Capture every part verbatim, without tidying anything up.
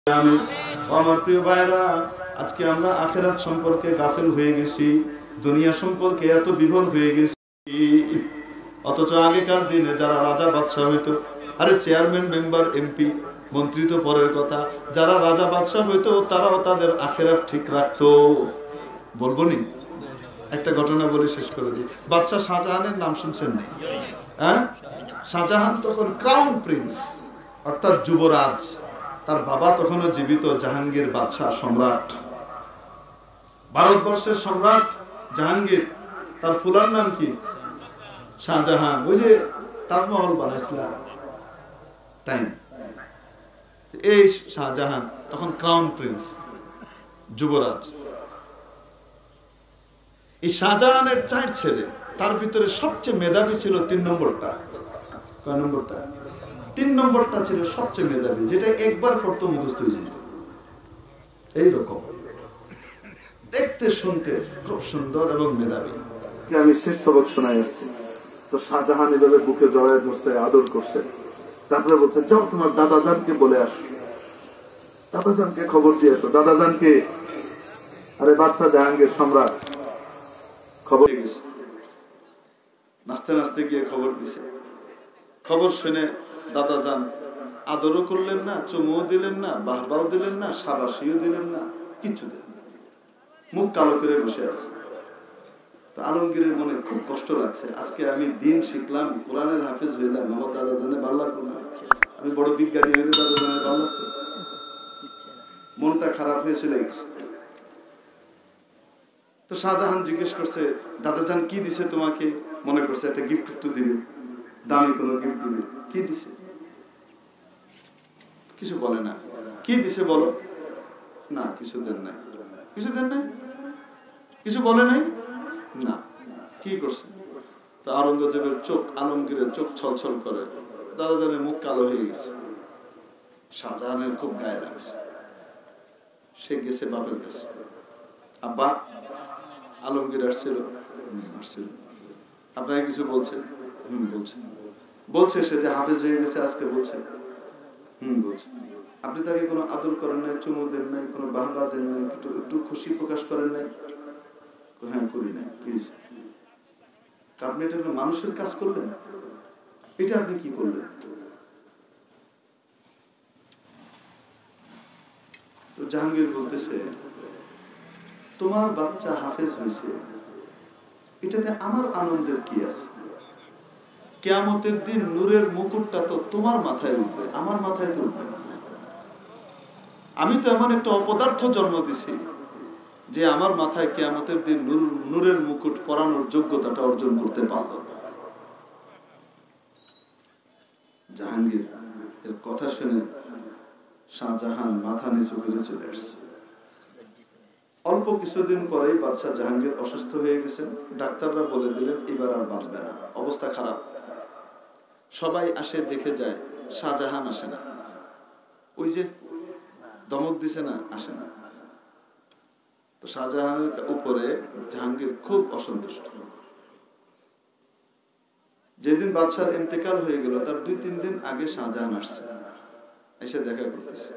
আমি আমার প্রিয় ভাইরা, আজকে আমরা আখিরাত সম্পর্কে গাফেল হয়ে গেছি, দুনিয়া সম্পর্কে এত বিভোর হয়ে গেছি। অথচ আগেকার দিনে যারা রাজা বাদশাহ হইতো, আরে চেয়ারম্যান মেম্বার এমপি মন্ত্রী তো পরের কথা, যারা রাজা বাদশাহ হইতো তারাও তাদের আখিরাত ঠিক রাখতো। বলবো নি একটা ঘটনা বলে শেষ করে দিই। বাদশাহ শাহজাহানের নাম শুনছেন নি? হ্যাঁ, শাহজাহান তখন ক্রাউন প্রিন্স অর্থাৎ যুবরাজ। তার বাবা তখনও জীবিত, জাহাঙ্গীর বাদশাহ সম্রাট, ভারতবর্ষের সম্রাট জাহাঙ্গীর। তার ফুলার নাম কি? শাহজাহান। ওই যে তাজমহল বানাইছিলাম তাই। এই শাহজাহান তখন ক্রাউন প্রিন্স, যুবরাজ। এই শাহজাহানের চার ছেলে, তার ভিতরে সবচেয়ে মেধাবী ছিল তিন নম্বরটা। কয় নম্বরটা? তিন নম্বরটা ছিল সবচেয়ে মেধাবী, যেটা একবার পড়তো মুখস্থ হয়ে যেত। এইরকম দেখতে শুনতে খুব সুন্দর এবং মেধাবী। আমি শেষ সবক শোনাই আসছি। তো শাহজাহান এভাবে বুকে জড়ায় ধরছে, আদর করছে। তারপরে বলছে, যাও তোমার দাদাজানকে বলে আসো, দাদাজানকে খবর দিয়ে আসো। দাদাজানকে? আরে বাদশাহ জাহাঙ্গীর সম্রাট। খবর গেছে, নাচতে নাচতে গিয়ে খবর দিছে। খবর শুনে দাদাজান আদরও করলেন না, চুমুও দিলেন না, বাহবাও দিলেন না, শাবাশিও দিলেন না, কিচ্ছু দিলেন না, মুখ কালো করে বসে আছে। তো আলমগীরের মনে খুব কষ্ট লাগছে। আজকে আমি দিন শিখলাম, কোরআনের হাফেজ হইলাম, আমার দাদাজানে ভালো লাগলো না, আমি বড় বিজ্ঞানী হইলে দাদাজানে ভালো লাগতো। মনটা খারাপ হয়ে চলে গেছে। তো শাহজাহান জিজ্ঞেস করছে, দাদাজান কি দিছে তোমাকে? মনে করছে একটা গিফট একটু দিবে, দামি কোনো গিফট দিবে। কি দিছে? কিছু বলে না। কি দিছে বলো? না কিছু দেন নাই। কিছু দেন নাই? কিছু বলে নাই? না। কি করছে? তো আওরঙ্গজেবের চোখ, আলমগীরের চোখ ছলছল করে, দাদাজানের মুখ কালো হয়ে গেছে। শাহজাহানের খুব গায়ে লাগছে। সে গেছে বাপের কাছে। আব্বা, আলমগীর আসছিল। আসছিল। আপনাকে কিছু বলছে? হম বলছে। বলছে সে যে হাফেজ হয়ে গেছে আজকে বলছে। হম বলছে। আপনি তাকে কোনো আদর করেন নাই, চুমু দেন নাই, কোনো বাহবা দেন নাই, একটু একটু খুশি প্রকাশ করেন নাই? হ্যাঁ করি নাই। কি আপনি এটা কোনো মানুষের কাজ করলেন? এটা আপনি কি করলেন? তো জাহাঙ্গীর বলতেছে, তোমার বাচ্চা হাফেজ হয়েছে, এটাতে আমার আনন্দের কি আছে? কিয়ামতের দিন নূরের মুকুটটা তো তোমার মাথায় উঠবে, আমার মাথায় তো উঠবে না। আমি তো এমন একটা অপদার্থ জন্ম দিছি যে আমার মাথায় কিয়ামতের দিন নূর নূরের মুকুট পরানোর যোগ্যতাটা অর্জন করতে পারল না। জাহাঙ্গীর এর কথা শুনে শাহজাহান মাথা নিচু করে চলে আসছে। অল্প কিছুদিন পরেই বাদশাহ জাহাঙ্গীর অসুস্থ হয়ে গেছেন। ডাক্তাররা বলে দিলেন এবার আর বাঁচবে না, অবস্থা খারাপ। সবাই আসে দেখে যায়, শাহজাহান আসে না। ওই যে দমক দিছে না, আসে না। তো শাহজাহানের উপরে জাহাঙ্গীর খুব অসন্তুষ্ট। যেদিন বাদশার ইন্তেকাল হয়ে গেল, তার দুই তিন দিন আগে শাহজাহান আসছে, এসে দেখা করতেছে।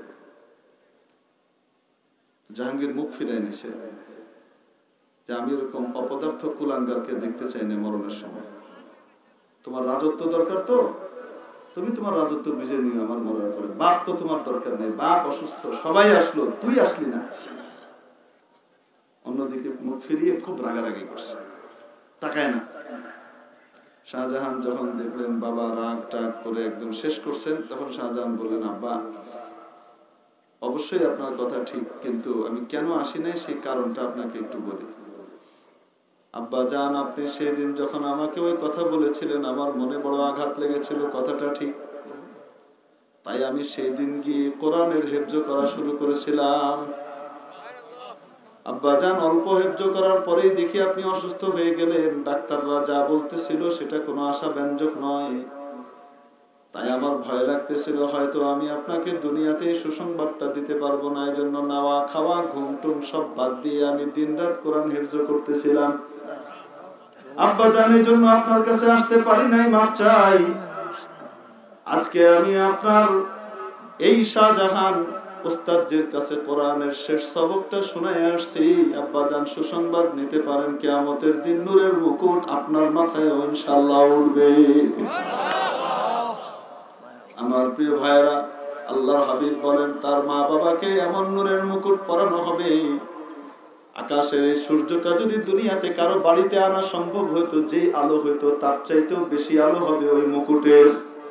জাহাঙ্গীর মুখ ফিরাই নিছে যে আমি এরকম অপদার্থ কুলাঙ্গারকে দেখতে চাই না মরণের সময়। তোমার রাজত্ব দরকার, তো তুমি তোমার রাজত্ব বুঝে নিও আমার মরার পরে। বাপ তো তোমার দরকার নেই, বাপ অসুস্থ, সবাই আসলো, তুই আসলি না। অন্যদিকে মুখ ফিরিয়ে খুব রাগারাগি করছে, তাকায় না। শাহজাহান যখন দেখলেন বাবা রাগ টাগ করে একদম শেষ করছেন, তখন শাহজাহান বললেন, আব্বা অবশ্যই আপনার কথা ঠিক, কিন্তু আমি কেন আসি নাই সেই কারণটা আপনাকে একটু বলি। আব্বা জান, আপনি সেদিন যখন আমাকে ওই কথা বলেছিলেন আমার মনে বড় আঘাত লেগেছিল, কথাটা ঠিক। তাই আমি সেই দিন গিয়ে কোরআনের হেফজ করা শুরু করেছিলাম। আব্বা জান, অল্প হেফজ করার পরেই দেখি আপনি অসুস্থ হয়ে গেলেন। ডাক্তাররা যা বলতেছিল সেটা কোনো আশাব্যঞ্জক নয়। তাই আমার ভয় লাগতেছিল হয়তো আমি আপনাকে দুনিয়াতে সুসংবাদটা দিতে পারবো না। এই জন্য নাওয়া খাওয়া ঘুম টুম সব বাদ দিয়ে আমি দিন রাত কোরআন হেফজ করতেছিলাম। আব্বা জান, এই জন্য আপনার কাছে আসতে পারি নাই, মাফ চাই। আজকে আমি আপনার এই শাহজাহান উস্তাদের কাছে কোরআনের শেষ সবকটা শোনায় আসছি। আব্বাজান সুসংবাদ নিতে পারেন, কিয়ামতের দিন নূরের মুকুট আপনার মাথায় ইনশাআল্লাহ উঠবে। আমার প্রিয় ভাইরা, আল্লাহর হাবিব বলেন তার মা বাবাকে এমন নূরের মুকুট পরানো হবে, আকাশের এই সূর্যটা যদি দুনিয়াতে কারো বাড়িতে আনা সম্ভব হইতো, যে আলো হইতো তার চাইতেও বেশি আলো হবে ওই মুকুটের।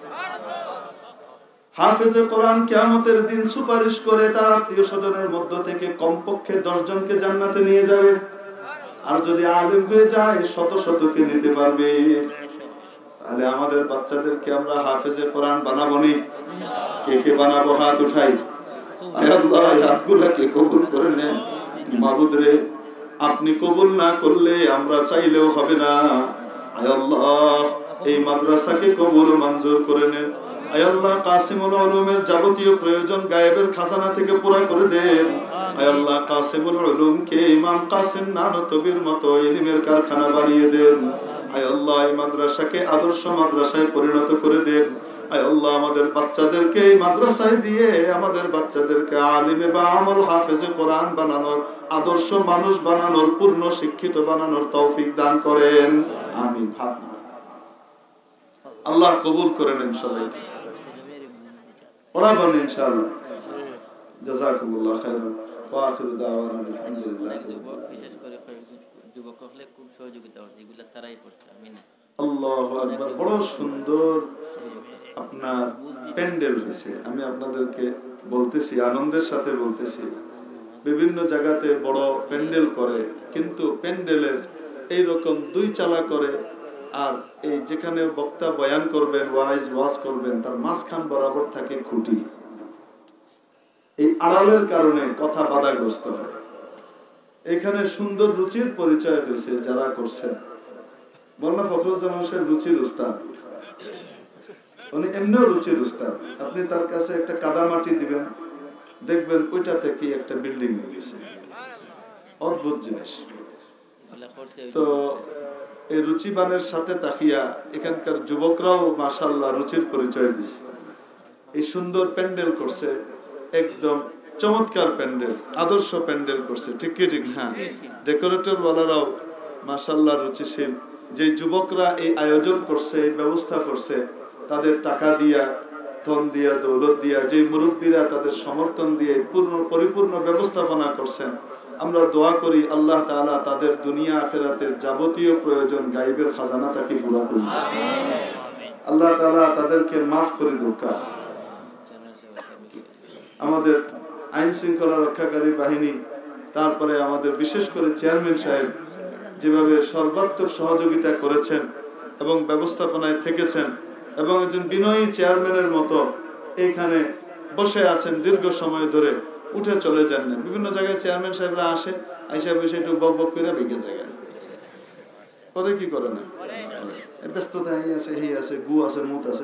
হাফেজে কোরআন কিয়ামতের দিন সুপারিশ করে তার আত্মীয় স্বজনের মধ্য থেকে কমপক্ষে দশ জনকে জান্নাতে নিয়ে যাবে, আর যদি আলেম হয়ে যায় শত শতকে নিতে পারবে। তাহলে আমাদের বাচ্চাদেরকে আমরা হাফেজে কোরআন বানাবো নি? কে কে বানাবো? হাত উঠাই। আয় আল্লাহ, হাতগুলোকে কবুল করে নেন। মাবুদ রে, আপনি কবুল না করলে আমরা চাইলেও হবে না। আয় আল্লাহ, এই মাদ্রাসাকে কবুল মঞ্জুর করে নেন। আয় আল্লাহ, কাসিমুল উলুমের যাবতীয় প্রয়োজন গায়েবের খাজানা থেকে পুরা করে দেন। আয় আল্লাহ, কাসিমুল উলুমকে ইমাম কাসিম নানতবির মতো ইলমের কারখানা বানিয়ে দেন। আয় আল্লাহ, এই মাদ্রাসাকে আদর্শ মাদ্রাসায় পরিণত করে দেন। আয় আল্লাহ, আমাদের বাচ্চাদেরকে এই মাদ্রাসায় দিয়ে আমাদের বাচ্চাদেরকে আলিমে বা আমল হাফেজে কোরআন বানানোর, আদর্শ মানুষ বানানোর, পূর্ণ শিক্ষিত বানানোর তৌফিক দান করেন। আমিন। হাত আল্লাহ কবুল করে নেন সবাইকে। পড়াবেন ইনশাআল্লাহ। জাযাকুমুল্লাহ খাইরান ওয়া আখিরু দাওয়ানা আলহামদুলিল্লাহ। বিশেষ করে যুবক হলে খুব সহযোগিতা করছে, এগুলা তারাই করছে। আমিন। আল্লাহু আকবার। বড় সুন্দর আপনার প্যান্ডেল হয়েছে। আমি আপনাদেরকে বলতেছি, আনন্দের সাথে বলতেছি, বিভিন্ন জায়গাতে বড় প্যান্ডেল করে, কিন্তু প্যান্ডেলের এইরকম দুই চালা করে, আর এই যেখানে বক্তা বয়ান করবেন, ওয়াইজ ওয়াজ করবেন, তার মাঝখান বরাবর থাকে খুঁটি। এই আড়ালের কারণে কথা বাধাগ্রস্ত হয়। এখানে সুন্দর রুচির পরিচয় হয়েছে যারা করছেন। বলনা ফখরুজ্জামান সাহেব রুচির উস্তাদ, উনি এমনিও রুচির উস্তাদ। আপনি তার কাছে একটা কাদামাটি দিবেন, দেখবেন ওইটা থেকে একটা বিল্ডিং হয়ে গেছে। অদ্ভুত জিনিস। তো এই রুচিবানের সাথে তাকিয়া এখানকার যুবকরাও মাশাআল্লাহ রুচির পরিচয় দিছে। এই সুন্দর প্যান্ডেল করছে, একদম চমৎকার প্যান্ডেল, আদর্শ প্যান্ডেল করছে। ঠিক কি ঠিক? হ্যাঁ, ডেকোরেটর ওয়ালারাও মাশাআল্লাহ রুচিশীল। যে যুবকরা এই আয়োজন করছে, এই ব্যবস্থা করছে, তাদের টাকা দিয়া, ধন দিয়া, দৌলত দিয়া, যে মুরব্বীরা তাদের সমর্থন দিয়ে পূর্ণ পরিপূর্ণ ব্যবস্থাপনা করছেন, আমরা দোয়া করি আল্লাহ তাআলা তাদের দুনিয়া আখিরাতের যাবতীয় প্রয়োজন গায়বের খাজানা থেকে পুরো করে দিন। আল্লাহ তাআলা তাদেরকে মাফ করে দোকা। আমাদের আইন শৃঙ্খলা রক্ষাকারী বাহিনী, তারপরে আমাদের বিশেষ করে চেয়ারম্যান সাহেব যেভাবে সর্বাত্মক সহযোগিতা করেছেন এবং ব্যবস্থাপনায় থেকেছেন, এবং একজন বিনয়ী চেয়ারম্যানের মতো এইখানে বসে আছেন দীর্ঘ সময় ধরে, উঠে চলে যান না। বিভিন্ন জায়গায় চেয়ারম্যান সাহেবরা আসে, আইসা বসে একটু বক বক করে বেগে জায়গায় পরে কি করে না, ব্যস্ততা আছে, হি আছে, গু আছে, মুখ আছে,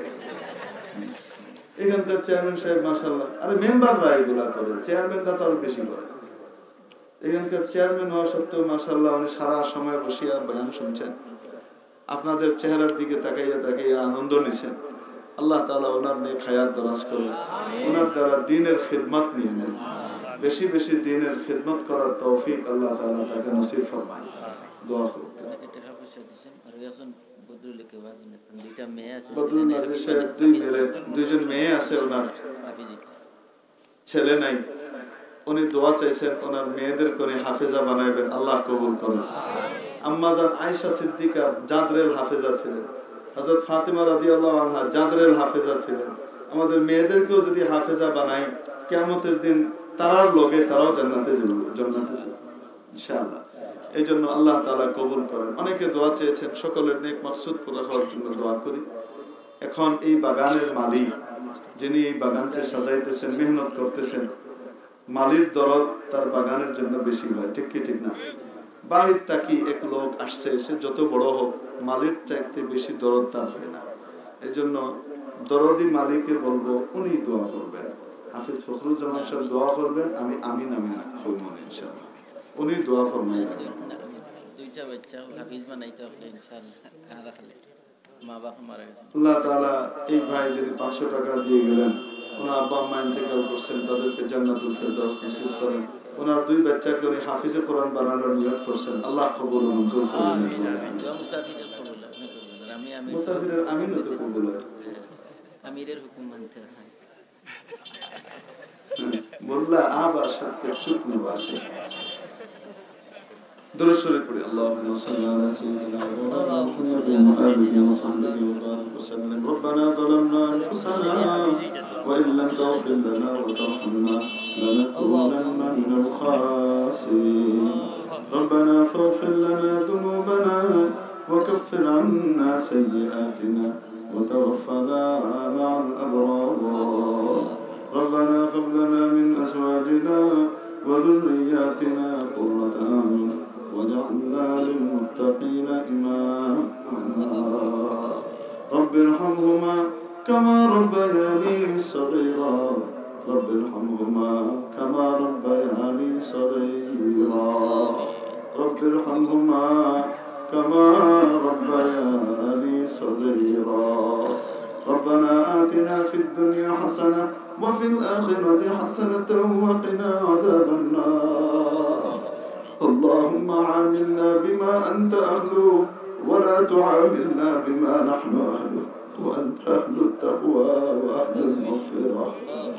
এখানকার চেয়ারম্যান সাহেব মাশাআল্লাহ। আরে মেম্বাররা এগুলা করে, চেয়ারম্যানরা তো আরো বেশি করে। এখানকার চেয়ারম্যান হওয়া সত্ত্বেও মাশাআল্লাহ উনি সারা সময় বসিয়া বয়ান শুনছেন, আপনাদের চেহারার দিকে তাকাইয়া তাকাইয়া আনন্দ নিছেন। আল্লাহ তাআলা ওনার নেক হায়াত দরাজ করেন, ওনার দ্বারা দ্বীনের খিদমত নিয়ে নেন, বেশি বেশি দ্বীনের খিদমত করার তৌফিক আল্লাহ তাআলা তাকে নসিব ফরমায়। দোয়া করুন। দুইজন মেয়ে আছে, ওনার ছেলে নাই। উনি দোয়া চাইছেন ওনার মেয়েদের কোন হাফেজা বানাইবেন, আল্লাহ কবুল করেন। আম্মা জান আয়েশা সিদ্দিকা জাদরেল হাফেজা ছিলেন, হযরত ফাতিমা রাদিয়াল্লাহু আনহা জাদরেল হাফেজা ছিলেন। আমাদের মেয়েদেরকেও যদি হাফেজা বানাই, কিয়ামতের দিন তারার লগে তারাও জান্নাতে যাবে, জান্নাতে যাবে ইনশাআল্লাহ। এই জন্য আল্লাহ তাআলা কবুল করেন। অনেকে দোয়া চেয়েছেন, সকলের নেক মাকসুদ পুরা হওয়ার জন্য দোয়া করি। এখন এই বাগানের মালিক, যিনি এই বাগানকে সাজাইতেছেন, মেহনত করতেছেন, মালির দরদ তার বাগানের জন্য বেশি হয়। ঠিক কি ঠিক না? বাড়ির তাকি এক লোক আসছে, সে যত বড় হোক মালির চাইতে বেশি দরদ তার হয় না। এই জন্য দরদি মালিককে বলবো উনি দোয়া করবেন, হাফিজ ফখরুজ্জামান সাহেব দোয়া করবেন, আমি আমিন আমিন কইমন ইনশাআল্লাহ। উনি দোয়া ফরমাইবেন। দুইটা বাচ্চা হাফিজ বানাইতে হবে ইনশাআল্লাহ। কারা খালি মা বাবা মারা গেছে। আল্লাহ তাআলা এই ভাই যিনি পাঁচশো টাকা দিয়ে গেলেন, ওনার আব্বা আম্মা ইন্তেকাল করছেন, তাদেরকে জান্নাতুল ফেরদাউস নসিব করেন। ওনার দুই বাচ্চাকে উনি হাফিজে কোরআন বানানোর নিয়ত করছেন, আল্লাহ কবুল ও মঞ্জুর করেন। মুসাফিরের আমিনও তো কবুল হয়, আমিরের হুকুম মানতে হয়। বললা আবার সাথে চুপ নেবাসে درود شریف پڑھی اللهم صل على سيدنا محمد وآله وصحبه وبارك وسلم. ربنا ظلمنا أنفسنا وإن لم تغفر لنا وترحمنا لنكونن من الخاسرين. ربنا فاغفر لنا ذنوبنا وكفر عنا سيئاتنا وتوفنا مع الأبرار. ربنا هب لنا من أزواجنا وذرياتنا قرة أعين وجعلنا للمتقين إماما. رب ارحمهما كما ربياني صغيرا. رب ارحمهما كما ربياني صغيرا. رب ارحمهما كما ربياني صغيرا. ربنا آتنا في الدنيا حسنة وفي الآخرة حسنة وقنا عذاب النار. اللهم عاملنا بما أنت أهله ولا تعاملنا بما نحن أهله وأنت أهل التقوى وأهل المغفرة.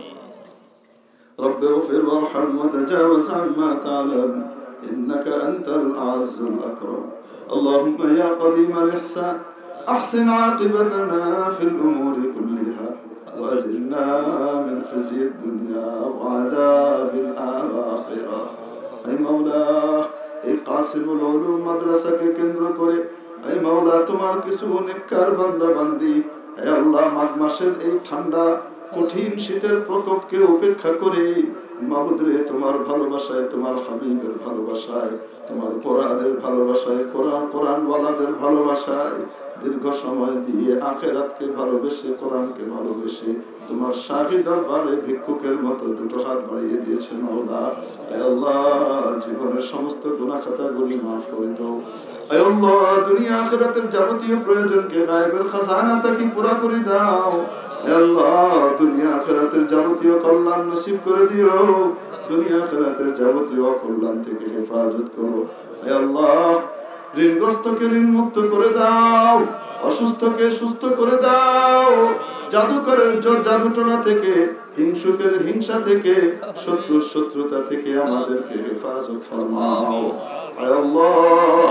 رب اغفر وارحم وتجاوز عما تعلم إنك أنت الأعز الأكرم. اللهم يا قديم الإحسان أحسن عاقبتنا في الأمور كلها وأجرنا من خزي الدنيا وعذاب الآخرة. اے مولا اے قاسم العلوم মাদ্রাসা কে কেন্দ্র করে اے مولا তোমার কিছু নেককার বান্দা বান্দি হে আল্লাহ মাঘ মাসের এই ঠান্ডা কঠিন শীতের প্রকোপকে উপেক্ষা করে মাবুদ রে তোমার ভালোবাসায়, তোমার হাবিবের ভালোবাসায়, তোমার কোরআনের ভালোবাসায়, কোরআন কোরআন ওয়ালাদের ভালোবাসায় দীর্ঘ সময় দিয়ে আখিরাতকে ভালোবেসে, কোরআনকে ভালোবেসে তোমার শাহী দরবারে ভিক্ষুকের মতো দুটো হাত বাড়িয়ে দিয়েছেন মাওলা। হে আল্লাহ জীবনের সমস্ত গুনাহ খাতাগুলি মাফ করে দাও। হে আল্লাহ দুনিয়া আখিরাতের যাবতীয় প্রয়োজনকে গায়েবের খাজানা থেকে পুরা করে দাও। হে আল্লাহ দুনিয়া আখিরাতের যাবতীয় কল্যাণ নসিব করে দিও। দুনিয়া আখিরাতের যাবতীয় অকল্যাণ থেকে হেফাজত করো। হে আল্লাহ ঋণগ্রস্তকে ঋণ মুক্ত করে দাও, অসুস্থকে সুস্থ করে দাও, জাদুকরের জাদুটনা থেকে, হিংসুকের হিংসা থেকে, শত্রুর শত্রুতা থেকে আমাদেরকে হেফাজত ফরমাও। হে আল্লাহ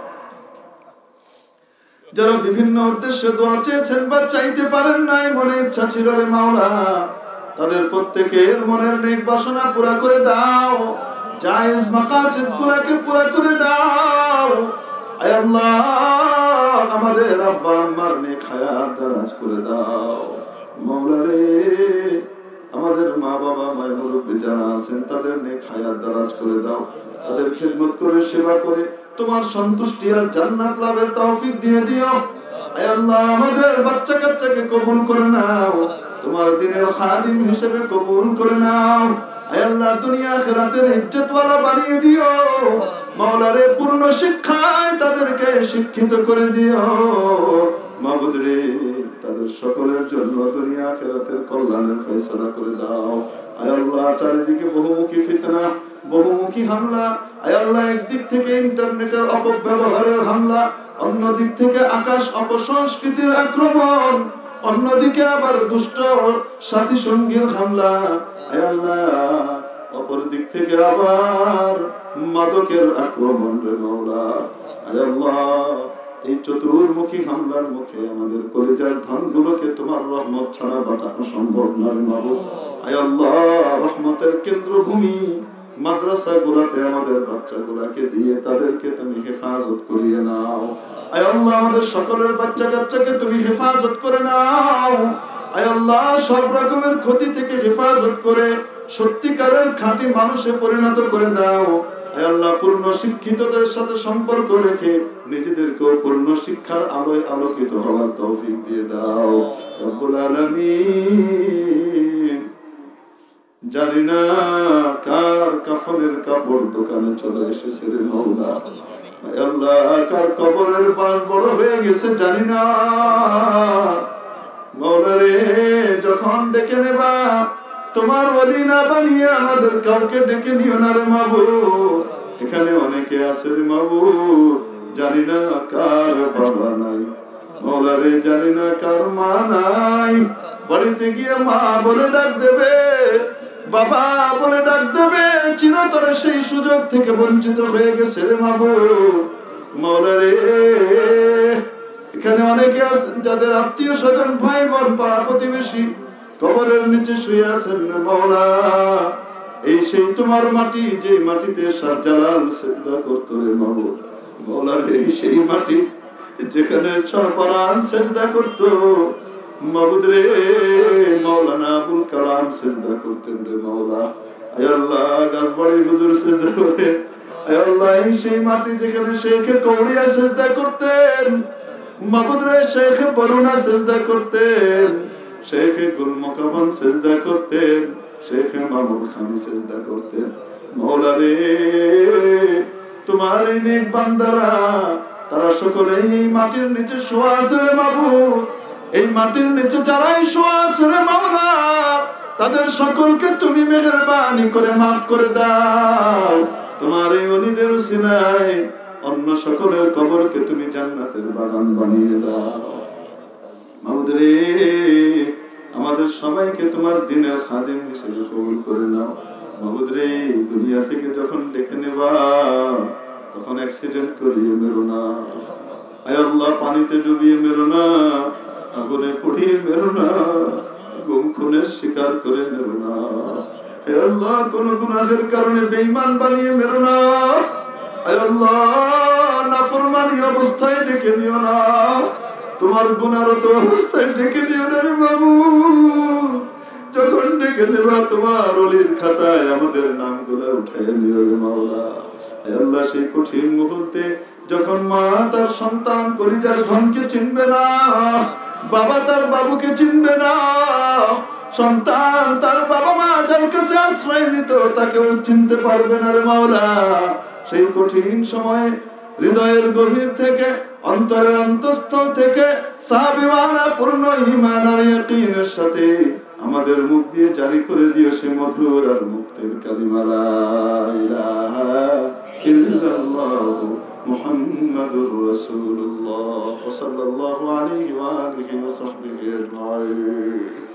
যারা বিভিন্ন উদ্দেশ্যে দোয়া চেয়েছেন বা চাইতে পারেন নাই, মনে ইচ্ছা ছিল রে মাওলা, তাদের প্রত্যেকের মনের নেক বাসনা পুরা করে দাও, জায়েজ মাকাসিদ গুলোকে পুরা করে দাও। হে আল্লাহ আমাদের আব্বা আম্মার নেক হায়াত দারাজ করে দাও মাওলা রে। আমাদের মা বাবা মায়ের মুরব্বি যারা আছেন তাদের নেক হায়াত দারাজ করে দাও, তাদের খিদমত করে সেবা করে তোমার সন্তুষ্টি আর জান্নাত লাভের তৌফিক দিয়ে দিও। হে আল্লাহ আমাদের বাচ্চা কাচ্চাকে কবুল করে নাও, তোমার দ্বীনের খাদিম হিসেবে কবুল করে নাও। হে আল্লাহ দুনিয়া আখিরাতের ইজ্জতওয়ালা বানিয়ে দিও মাওলা রে। পূর্ণ শিক্ষায় তাদেরকে শিক্ষিত করে দিও মাবুদ রে। তাদের সকলের জন্য দুনিয়া আখিরাতের কল্যাণের ফয়সালা করে দাও। হে আল্লাহ চারিদিকে বহুমুখী ফিতনা, বহুমুখী হামলা, হে আল্লাহ একদিক থেকে ইন্টারনেটের অপব্যবহারের হামলা, অন্য দিক থেকে আকাশ অপসংস্কৃতির আক্রমণ, অন্যদিকে আবার দুষ্ট সাথী সঙ্গীর হামলা, হে আল্লাহ অপর দিক থেকে আবার মাদকের আক্রমণ রে মাওলা। হে আল্লাহ এই চতুর্মুখী হামলার মুখে আমাদের কলিজার ধনগুলোকে তোমার রহমত ছাড়া বাঁচানো সম্ভব নয় মাবুদ। হে আল্লাহ রহমতের কেন্দ্রভূমি মাদ্রাসা গুলাতে আমাদের বাচ্চাগুলাকে দিয়ে তাদেরকে তুমি হেফাজত করিয়ে নাও। হে আল্লাহ আমাদের সকলের বাচ্চা কাচ্চাকে তুমি হেফাজত করে নাও। হে আল্লাহ সব রকমের ক্ষতি থেকে হেফাজত করে সত্যিকারের খাঁটি মানুষে পরিণত করে দাও। হে আল্লাহ পূর্ণ শিক্ষিতদের সাথে সম্পর্ক রেখে নিজেদেরকেও পূর্ণ শিক্ষার আলোয় আলোকিত হওয়ার তৌফিক দিয়ে দাও রব্বুল আলামিন। জানি না কার কাফনের কাপড় দোকানে চলে এসেছে রে মাওলা। হে আল্লাহ কার কবরের বাঁশ বড় হয়ে গেছে জানি না, মাওলা রে যখন ডেকে নেবা তোমার ওলি না বানিয়ে আমাদের কাউকে ডেকে নিও না রে মাবুদ। এখানে অনেকে আছে রে মাবুদ, জানি না কার বাবা নাই, মাওলা রে জানি না কার মা নাই। বাড়িতে গিয়ে মা বলে ডাক দেবে, বাবা বলে ডাক দেবে, চিরতরে সেই সুযোগ থেকে বঞ্চিত হয়ে গেছে রে মাবুদ। মাওলা রে এখানে অনেকে আছেন যাদের আত্মীয় স্বজন ভাই বোন পাড়া প্রতিবেশী কবরের নিচে শুয়ে আছেন রে মাওলা। এই সেই তোমার মাটি, যে মাটিতে শাহজালাল সিজদা করতো রে মাবুদ। মাওলা রে সেই মাটি যেখানে শাহপরান সিজদা করতো মাবুদ রে। মাওলানা আবুল কালাম সিজদা করতেন রে মাওলা। আয় আল্লাহ গাছবাড়ি হুজুর সিজদা করেন। আয় আল্লাহ এই সেই মাটি যেখানে শেখে কৌড়িয়া সিজদা করতেন মাবুদ রে, শেখে বরুণা সিজদা করতেন, শেখে গুলমকাবান সিজদা করতেন, শেখে মামুন খানি সিজদা করতেন। মাওলা রে তোমার এই নেক বান্দারা তারা সকলেই এই মাটির নিচে শোয়া আছে রে মাবুদ। এই মাটির নিচে যারাই শোয়া আছে রে মাওলা, তাদের সকলকে তুমি মেহেরবানি করে মাফ করে দাও। তোমার এই ওলিদের উসিলায় অন্য সকলের কবরকে তুমি জান্নাতের বাগান বানিয়ে দাও মাবুদ রে। আমাদের সবাইকে তোমার দ্বীনের খাদিম হিসেবে কবুল করে নাও মাবুদ রে। দুনিয়া থেকে যখন ডেকে নেবা তখন অ্যাক্সিডেন্ট করিয়ে মেরো না। আয় আল্লাহ পানিতে ডুবিয়ে মেরো না, আগুনে পুড়িয়ে মেরো না, গুম খুনের শিকার করে মেরো না। হে আল্লাহ কোন গুনাহের কারণে বেঈমান বানিয়ে মেরো না। আয় আল্লাহ নাফরমানি অবস্থায় ডেকে নিও না, তোমার গুনারত অবস্থায় ডেকে নিও না রে বাবু। যখন ডেকে নেবা তোমার ওলির খাতায় আমাদের নামগুলো উঠায় নিও রে মাওলা। হে আল্লাহ সেই কঠিন মুহূর্তে যখন মা তার সন্তান কলিজার ধনকে চিনবে না, বাবা তার বাবুকে চিনবে না, সন্তান তার বাবা মা যার কাছে আশ্রয় নিত তাকেও চিনতে পারবে না রে মাওলা। সেই কঠিন সময়ে হৃদয়ের গভীর থেকে অন্তরের অন্তঃস্থল থেকে সাহাবীওয়ালা পূর্ণ ঈমান আর ইয়াকিনের সাথে আমাদের মুখ দিয়ে জারি করে দিও সে মধুর আর মুক্তির কালিমা লা ইলাহা ইল্লাল্লাহু মুহাম্মাদুর রাসূলুল্লাহ সাল্লাল্লাহু আলাইহি ওয়া আলিহি ওয়া সাহবিহি আজমাইন।